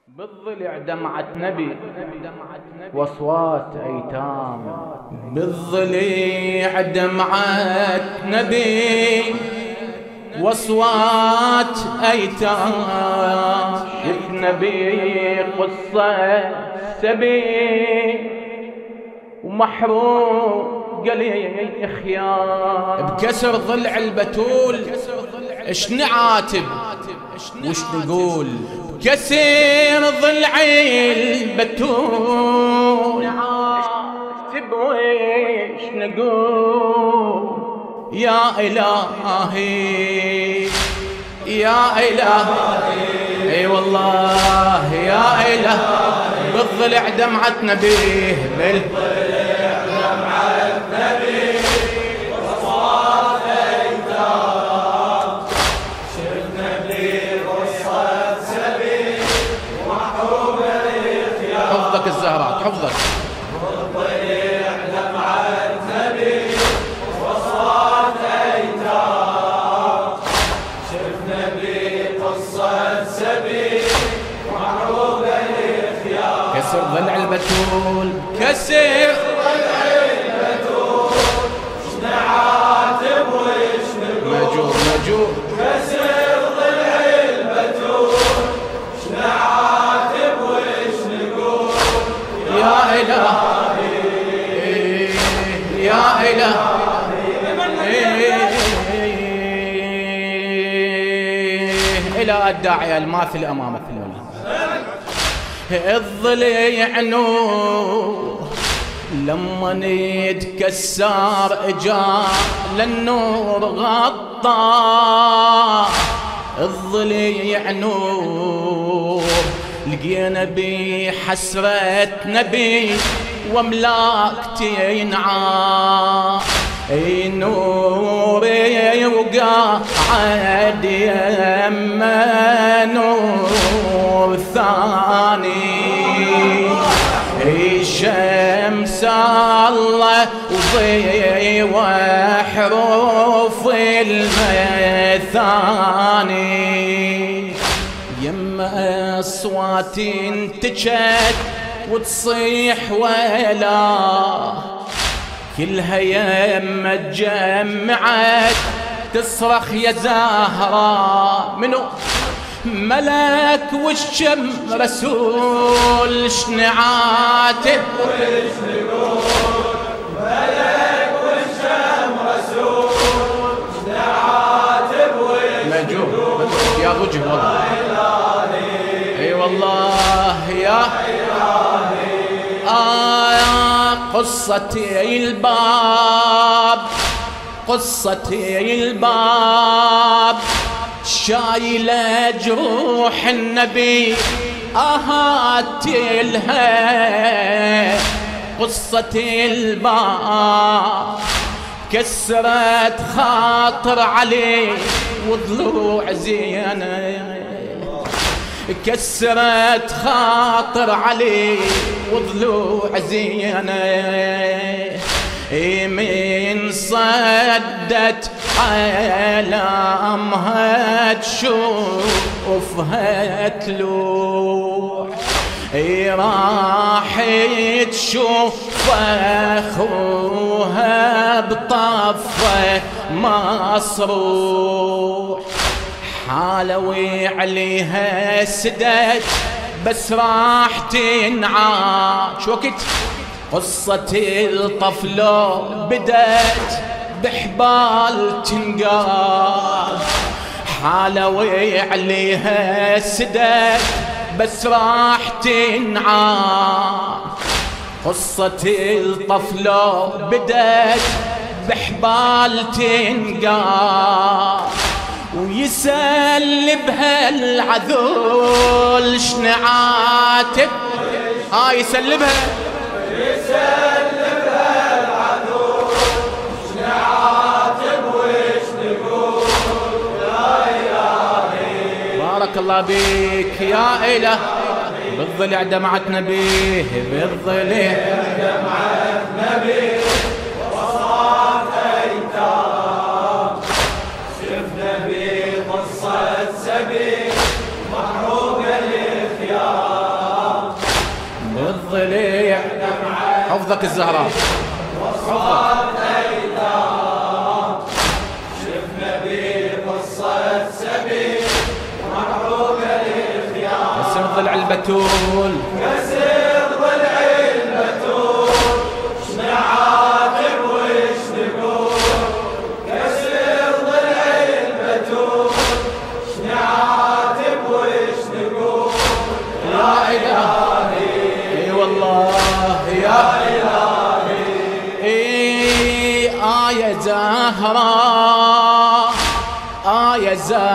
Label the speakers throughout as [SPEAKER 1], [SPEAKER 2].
[SPEAKER 1] بالضلع دمعة نبي واصوات ايتام. بالضلع دمعة نبي واصوات ايتام. شف نبي قصة سبي ومحروق قليل خيام.
[SPEAKER 2] بكسر ضلع البتول اش نعاتب وش نقول؟ بكسر ضلع البتول
[SPEAKER 1] نعاتب وش نقول؟
[SPEAKER 2] يا إلهي يا إلهي اي والله يا إلهي. بالضلع دمعة نبيه
[SPEAKER 3] بالضلع دمعة نبيه وصوات ايتام. شفنا بيه قصة سبيل ومحروق الخيام.
[SPEAKER 2] حفظك الزهرات حفظك.
[SPEAKER 3] بالضلع دمعة نبيه وصوات ايتام. شفنا بيه قصة سبيل ومحروق الخيام.
[SPEAKER 2] كسر ضلع البتول كسر
[SPEAKER 3] ضلع البتول نعاتب وش نقول؟
[SPEAKER 2] مجور مجور.
[SPEAKER 3] كسر ضلع البتول نعاتب وش نقول؟
[SPEAKER 2] يا إلهي يا إلهي. إلى الداعية الماثل أمامك الضليع نور لما نتكسر اجا للنور غطى. الضليع نور لقينا بحسرة نبي وملاك تنعى. اي نوري وقاعد يما نور ثاني. اي شمس الله وضي وحروف المثاني. يما اصوات تجت وتصيح ولا كلها يما تجمعت تصرخ يا زهرة. منو ملك والشم رسول شنعاته
[SPEAKER 3] وش نقول؟ ملك والشم رسول نعاتب وش
[SPEAKER 2] مجور يا وجه والله. اي والله يا قصتي الباب قصتي الباب شايلة جروح النبي أهاتلها. قصة الباب كسرت خاطر عليه وضلوع زينة. كسرت خاطر عليه وضلوع زينة. من صدت عالمها تشوفها تلوح. راح تشوف اخوها بطفه مصروح. حالوي عليها سدت بس راح تنعاش. وقت قصة الطفلة بدت بحبال تنقال. حالوي عليها سدت بس راح تنعاش. قصة الطفلة بدت بحبال تنقال. ويسلبها العذول شنعاتب. يسلبها
[SPEAKER 3] العذول نعاتب وش نقول؟ يا إلهي
[SPEAKER 2] بارك الله بيك يا إله. بالضلع دمعة نبيه بالضلع
[SPEAKER 3] دمعة نبيه وصوات ايتام. شفنا بيه قصة سبيل محروق الخيام.
[SPEAKER 2] حفظك الزهراء
[SPEAKER 3] وصفات أيتام شفنا بقصة سبيل محروق الخيام
[SPEAKER 2] كسر ضلع البتول
[SPEAKER 3] كسر ضلع البتول شنعاتب وش نقول كسر ضلع البتول شنعاتب وش نقول
[SPEAKER 2] يا إلهي اي والله يا آية زهراء آية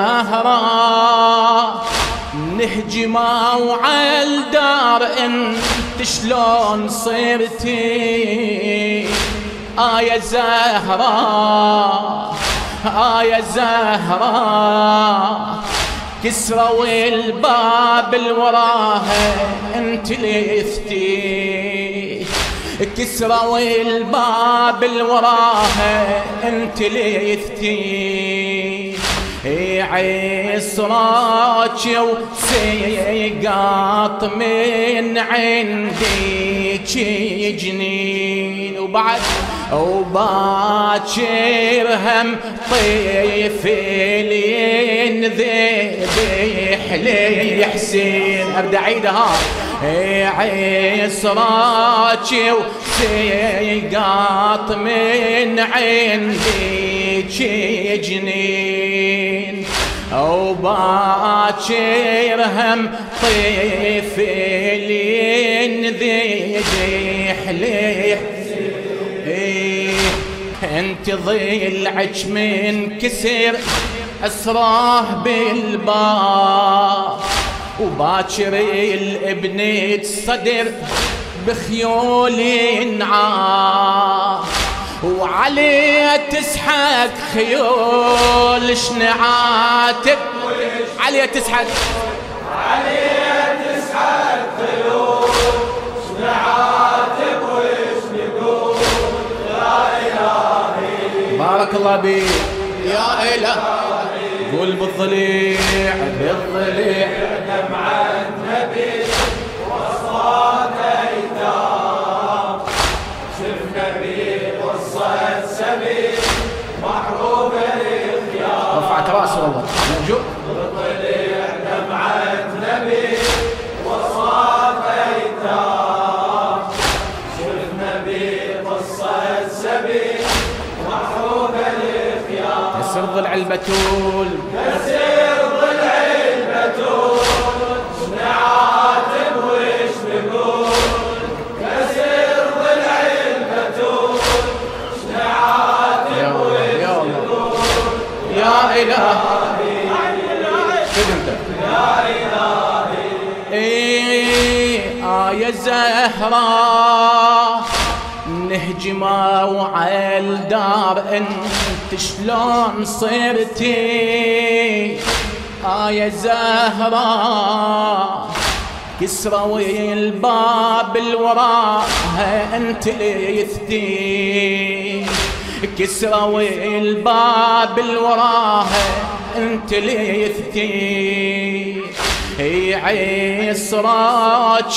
[SPEAKER 2] زهراء نهجموا عالدار انت شلون صرتي آية زهراء آية زهراء كسروا الباب الوراها انت ليثتي كسروا الباب الوراها انت ليثتي عصراك وسيقاط من عندك جنين وباكر هم طيفلين ذبح لي حسين ابدا عيدها عصراك وسيقاط من عندك جنين وباكر هم طيفلين ذبح لي انت ضلعك من كسر اسراه بالباب وباكر الابن تصدر بخيول نعام وعليه تسحق خيول شنعاتب عليه تسحق
[SPEAKER 3] خيول شنعاتب وش نقول يا إلهي
[SPEAKER 2] بارك الله بيك يا إله قول بالضليع
[SPEAKER 3] دمعة نبي وصفات أيتام شفنا بقصة سبيل محروق الخيام
[SPEAKER 2] رفعت راسه والله موجود
[SPEAKER 3] بالضليع دمعة نبي وصفات أيتام شفنا بقصة سبيل محروق الخيام
[SPEAKER 2] كسر ضلع البتول
[SPEAKER 3] كسر ضلع البتول شنعاتب وش نقول كسر ضلع البتول شنعاتب وش نقول
[SPEAKER 2] يا إلهي انت
[SPEAKER 3] يا إلهي
[SPEAKER 2] آية زهراء نهجموا عالدار انت شلون صرتي آية زهراء كسروا الباب الوراها انت ليثتي كسروا الباب الوراها انت ليثتي عصراك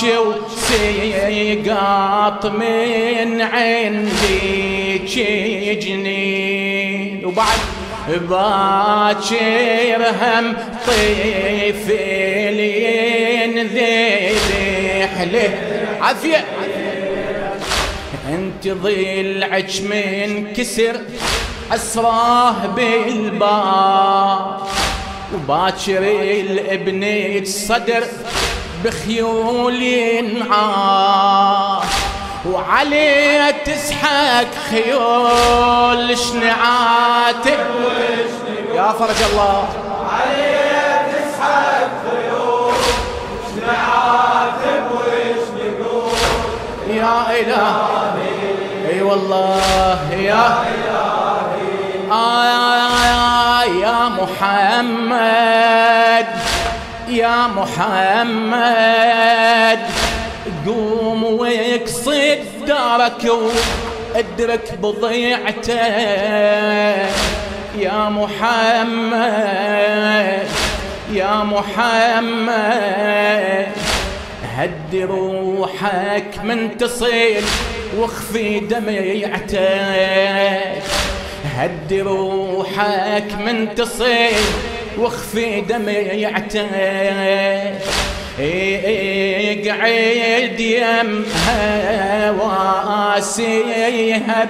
[SPEAKER 2] وسيقاط من عندك جنين وبعد باكر هم طيفلين ذبح له عافية انت ضلعك من كسر اسراه بالباب وباكر الابن الصدر بخيول نعام وعليه تسحق خيول شنعاتب يا فرج الله
[SPEAKER 3] عليه تسحق خيول شنعاتب وش نقول
[SPEAKER 2] يا إلهي اي والله يا يا محمد يا محمد قوم واقصد دارك وادرك بضيعته يا محمد يا محمد هد روحك من تصل واخفي دمعتك، هد روحك من تصير واخفي دمعتك، اقعد يمها واسيها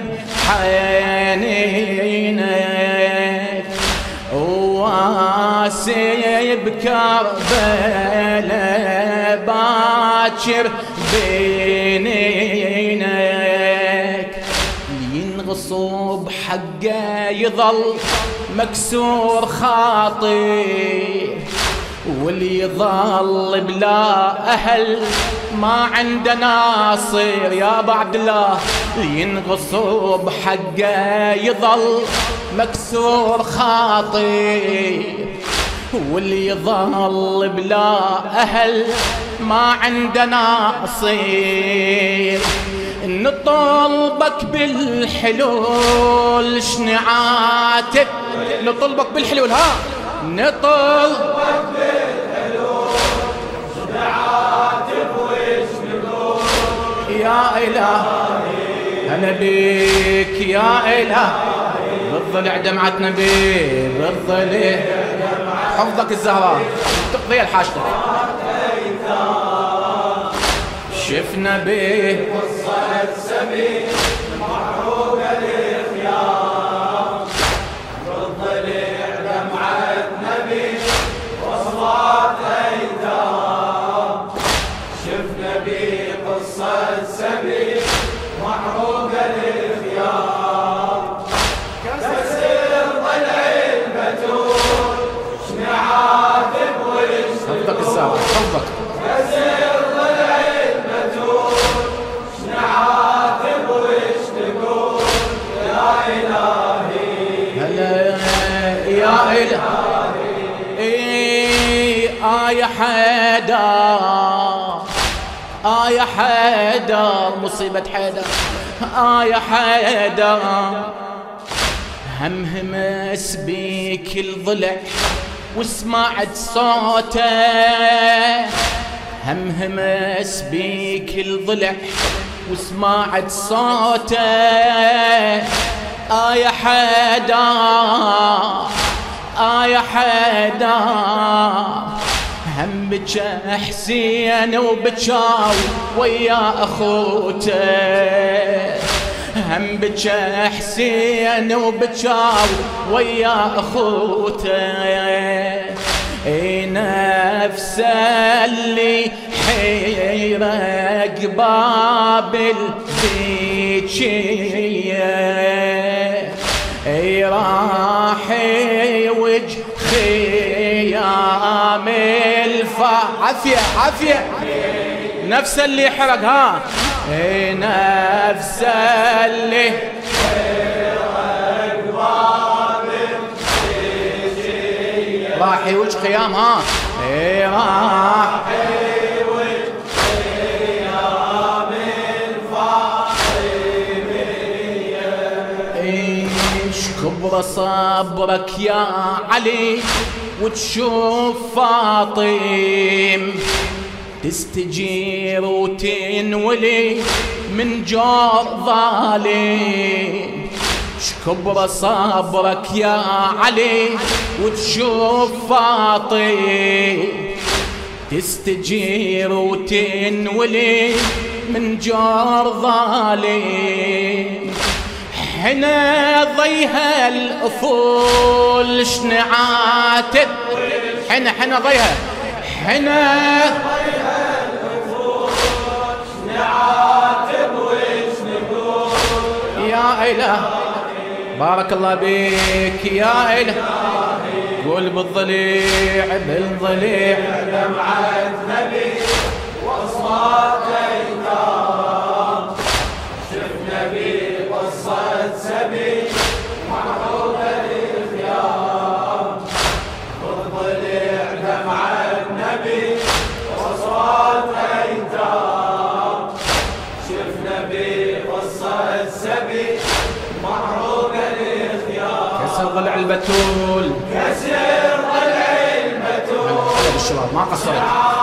[SPEAKER 2] بحنينك، واسي بكربلاء باكر بينينك، ينغصب حقه يظل مكسور خاطر، واللي يظل بلا أهل ما عنده ناصر. يا بعد الله ينغصب حقه يظل مكسور خاطر، واللي يظل بلا أهل ما عنده ناصر. نطلبك بالحلول شنعاتك، نطلبك بالحلول ها، نطلبك بالحلول شنعاتك وش نقول يا إلهي أنا بيك يا إلهي، بالضلع دمعتنا بيه بالضلع حفظك الزهراء تقضي الحاجتك، شفنا بيه قصة سبيل محروقة الخيام، بالضلع دمعتنا بيه وصلات أيتام، شفنا بيه قصة سبيل محروقة الخيام، كسر ضلع البتول شنعاتب وش حفظك الزهراء حفظك، كسر ضلع البتول شنعاتب وش نقول يا إلهي هلا يا إلهي. يا حيدر يا حيدر مصيبة حيدر، يا حيدر همس بيك الضلع وسمعت صوته، همس بيك الضلع وسمعت صوته، يا حيدر يا حيدر هم بجا حسين وبجاو ويا اخوته، هم بجا حسين وبجاو ويا اخوته، نفس اللي حيرق باب البيجية، راح يوج خيام عافية عافية، نفس اللي حرق ها، نفس اللي حرق باب البيجية، راح يوج خيام ها، راح يوج خيام الفاطمية، ايش كبر صبرك يا علي وتشوف فاطم، تستجير وتنولي من جور ظالم، شكبر صبرك يا علي وتشوف فاطم، تستجير وتنولي من جور ظالم، حنا ضيها الأفول شنعاتك، حنا ضيها، حنا ضيها الأفول شنعاتك وش نقول يا إله. بارك الله بك يا إله، قول بالضليع بالضليع دمعة نبي وأصوات أيتام، شفنا بقصة سبيل محروقة الخيام، بالضليع دمعة نبي وأصوات أيتام، شفنا بقصة سبيل محروقة الخيام، كسر ضلع البتول كسر ضلع البتول، بالشباب ما قصرت.